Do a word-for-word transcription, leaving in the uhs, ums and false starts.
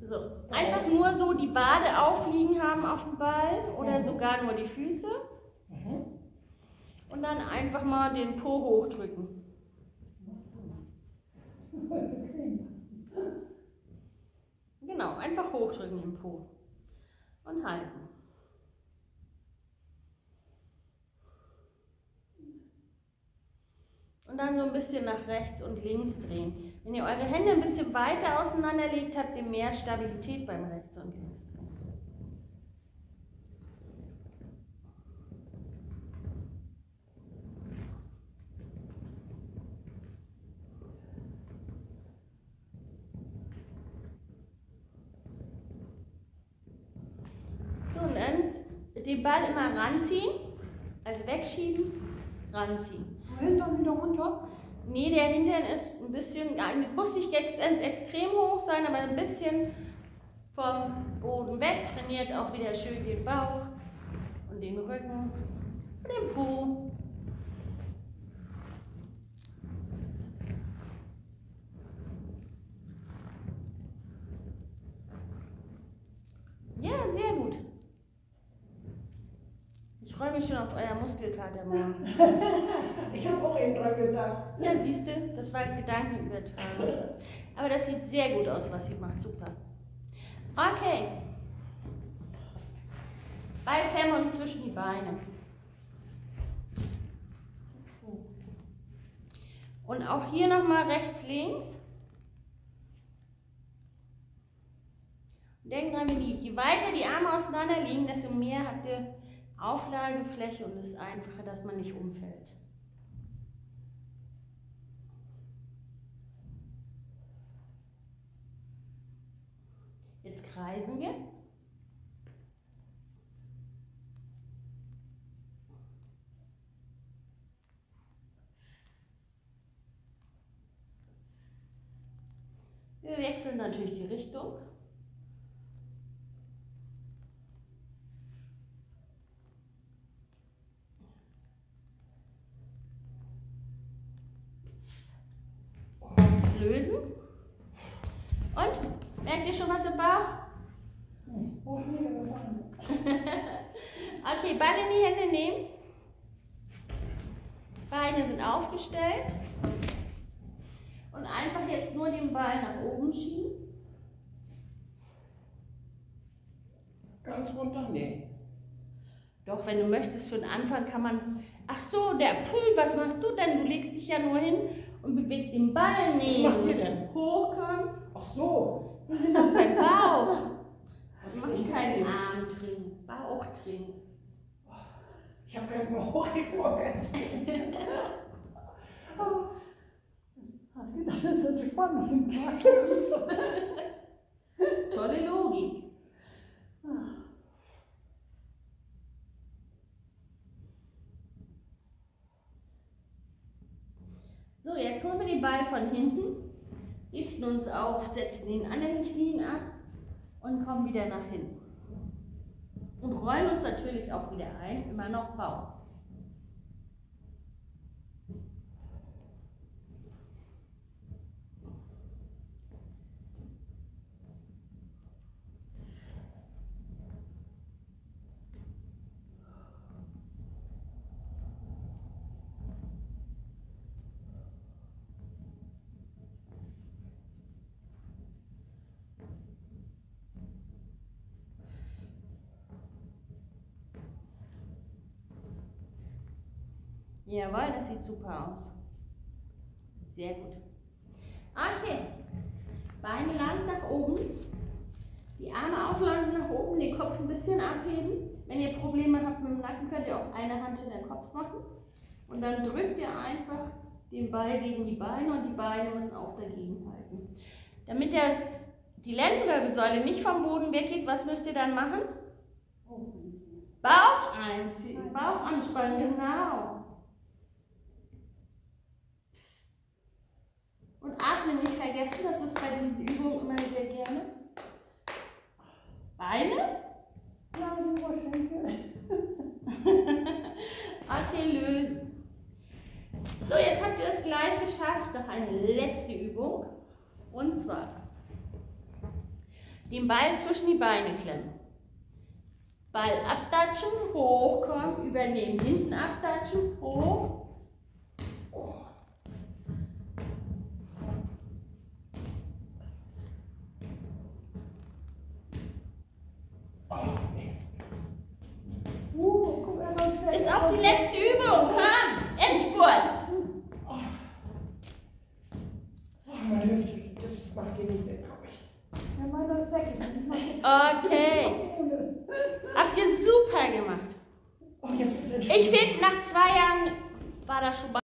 So, einfach nur so die Wade aufliegen haben auf dem Ball oder sogar nur die Füße. Und dann einfach mal den Po hochdrücken. Genau, einfach hochdrücken im Po. Und halten. Und dann so ein bisschen nach rechts und links drehen. Wenn ihr eure Hände ein bisschen weiter auseinander legt, habt ihr mehr Stabilität beim rechts und links drehen. So, und dann den Ball immer ranziehen, also wegschieben, ranziehen. Hintern wieder runter? Nee, der Hintern ist ein bisschen, ja, muss nicht ex extrem hoch sein, aber ein bisschen vom Boden weg. Trainiert auch wieder schön den Bauch und den Rücken und den Po. Ja, sehr gut. Ich freue mich schon auf euer Muskelkater morgen. Ich habe auch eben dran gedacht. Ja, siehst du, das war Gedankenübertragung. Aber das sieht sehr gut aus, was ihr macht. Super. Okay. Ball klemmen uns zwischen die Beine. Und auch hier nochmal rechts, links. Denkt dran, je weiter die Arme auseinander liegen, desto mehr habt ihr Auflagefläche und es ist einfacher, dass man nicht umfällt. Jetzt kreisen wir. Wir wechseln natürlich die Richtung. Lösen. Und? Merkt ihr schon was im Bauch? Okay, Ball in die Hände nehmen. Beine sind aufgestellt. Und einfach jetzt nur den Ball nach oben schieben. Ganz runter? Nee. Doch, wenn du möchtest, für den Anfang kann man... Ach so, der Pool, was machst du denn? Du legst dich ja nur hin und bewegst den Ball nicht. Was macht ihr denn? Hochkommen. Ach so. Wir sind doch beim Bauch. Mach ich keinen Armtraining, Bauchtraining. Ich habe keinen Bauch geguckt. Das ist so spannend. Tolle Logik. So, jetzt holen wir den Ball von hinten, richten uns auf, setzen den anderen Knien ab und kommen wieder nach hinten. Und rollen uns natürlich auch wieder ein, immer noch Bauch. Jawohl, das sieht super aus. Sehr gut. Okay, Beine lang nach oben, die Arme auch lang nach oben, den Kopf ein bisschen abheben. Wenn ihr Probleme habt mit dem Nacken, könnt ihr auch eine Hand in den Kopf machen. Und dann drückt ihr einfach den Ball gegen die Beine und die Beine müssen auch dagegen halten. Damit der, die Lendenwirbelsäule nicht vom Boden weggeht, was müsst ihr dann machen? Bauch einziehen, Bauch anspannen, genau. Und atmen nicht vergessen, das ist bei diesen Übungen immer sehr gerne. Beine. Ja, die Oberschenkel. Okay, lösen. So, jetzt habt ihr es gleich geschafft. Noch eine letzte Übung. Und zwar Den Ball zwischen die Beine klemmen. Ball abtatschen, hochkommen, übernehmen, hinten abtatschen, hoch. Uh, guck mal, was fällt. Ist auch die letzte Übung, komm, Endspurt. Oh, meine Hüfte, das macht ihr nicht weg, glaube ich. Ja, meiner ist weg. Ich mach jetzt Okay, habt ihr super gemacht. Oh, jetzt ist der Ich finde, nach zwei Jahren war das schon